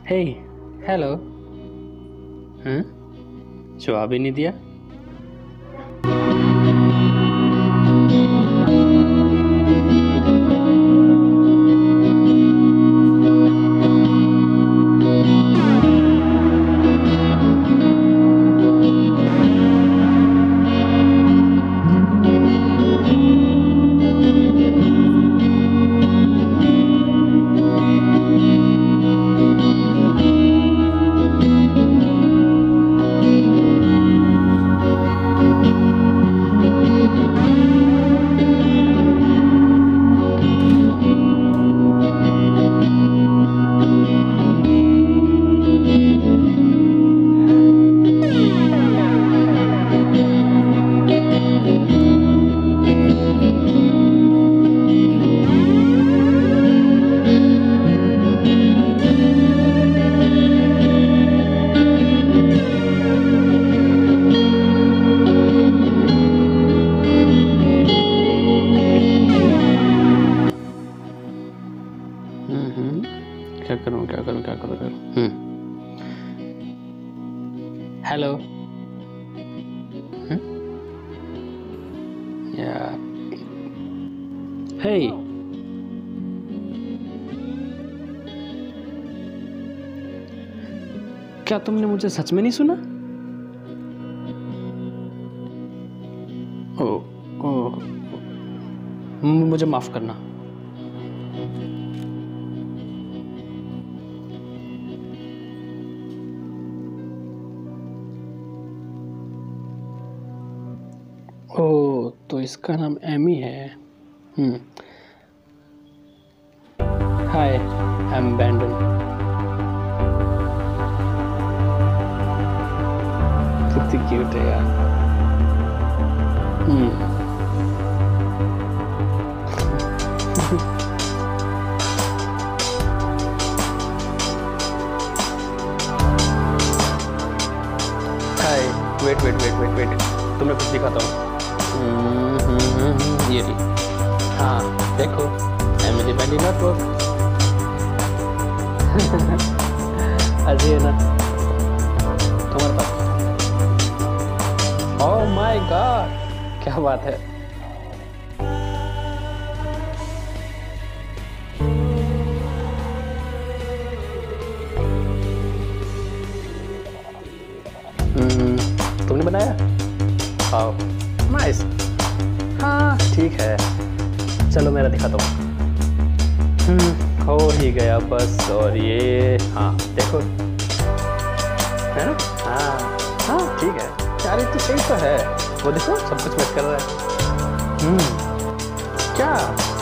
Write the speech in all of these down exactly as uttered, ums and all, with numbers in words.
हे hello. हम्म जवाब ही नहीं दिया। क्या करूं क्या करूं क्या करूं हम्म हेलो। यार हे क्या तुमने मुझे सच में नहीं सुना? ओ ओ मुझे माफ करना। ओ तो इसका नाम एमी है। Hmm hi I am Bandon. कितनी क्यूट है यार। Hmm hi wait wait wait wait wait तुम्हें कुछ दिखाता हूँ। ये रही। हाँ देखो एमिली बैंडी नेटवर्क। अजय ना तुम्हारे पास। ओह माय गॉड क्या बात है। तुमने बनाया? आओ नाइस। हाँ ठीक है चलो मेरा दिखाता हूँ। हम्म हो ही गया बस। और ये हाँ देखो है ना। हाँ हाँ ठीक है यार ये तो सही तो है। वो देखो सब कुछ मैच कर रहा है। हम्म क्या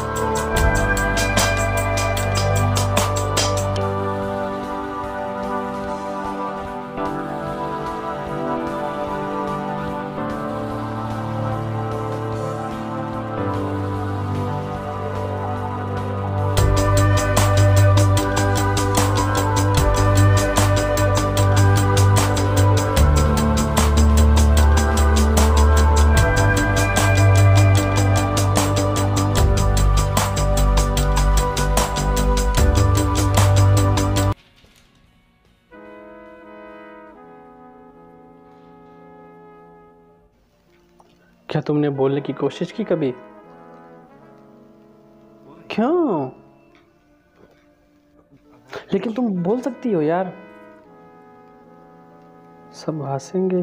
क्या तुमने बोलने की कोशिश की कभी? क्यों? लेकिन तुम बोल सकती हो यार। सब हंसेंगे।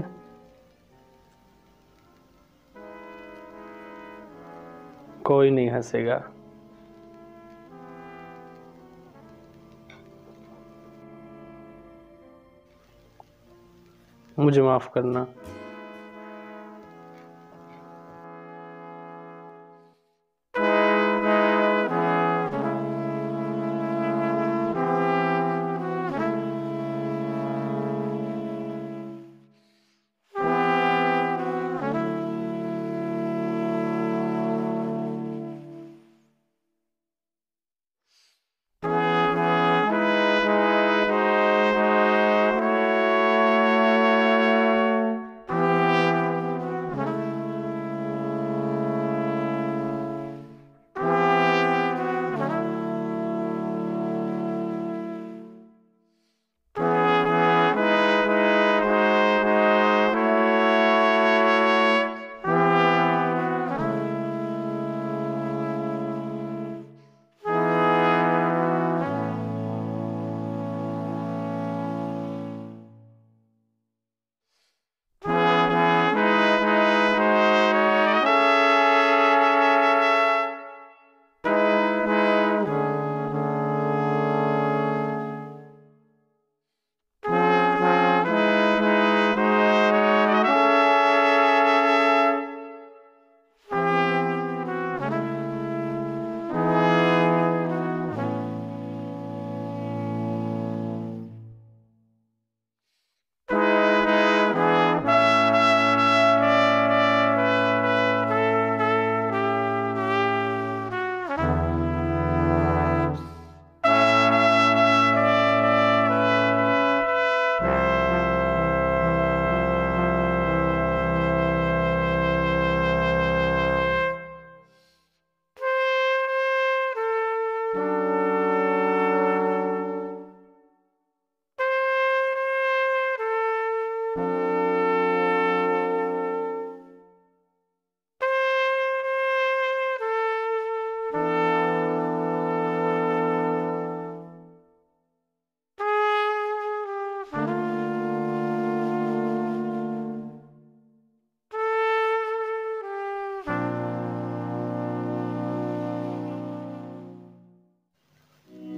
कोई नहीं हंसेगा। मुझे माफ करना।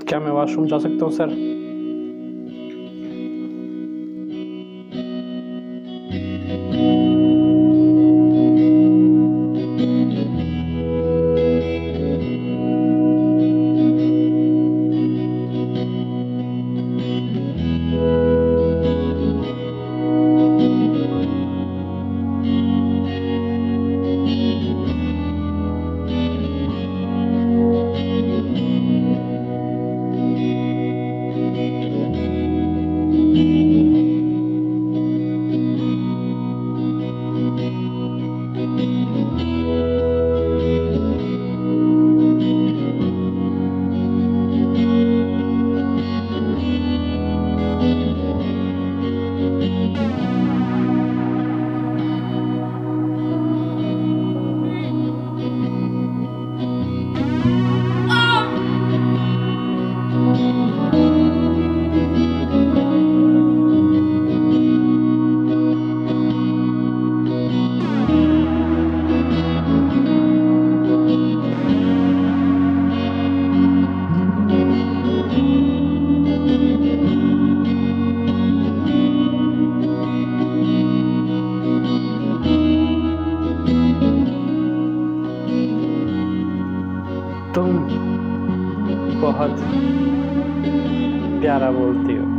क्या मैं वॉशरूम जा सकता हूँ सर? तुम बहुत प्यारा बोलती हो।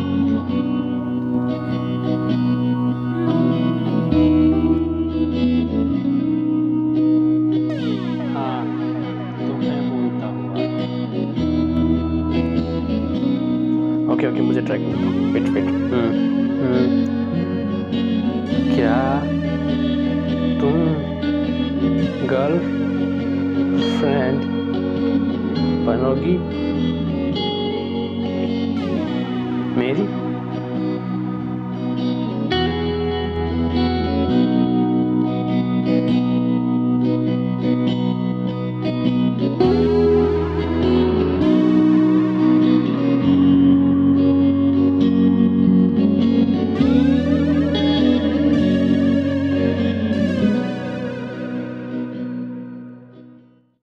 हाँ, तुम्हें बोलता हुआ। ओके ओके, मुझे ट्राई करना दो। Wait wait. हम्म हम्म क्या तुम गर्ल फ्रेंड बनोगी मेरी?